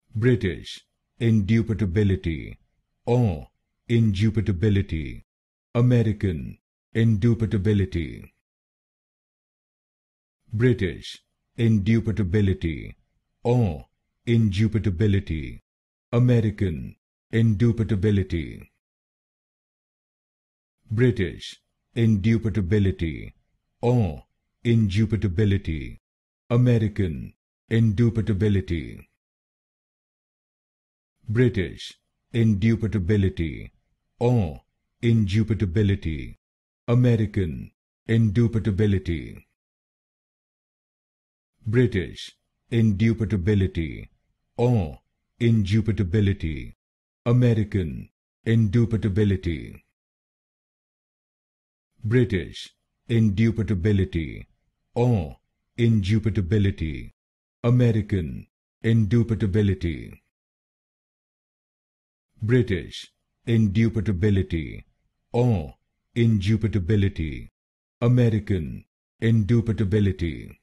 British, indubitability or indubitability. American, indubitability. British, indubitability or indubitability. American, indubitability. British, indubitability or indubitability. American, indubitability. British, indubitability or indubitability. American, indubitability. British, indubitability or indubitability. American, indubitability. British, indubitability or indubitability. American, indubitability. British, indubitability or indubitability. American, indubitability.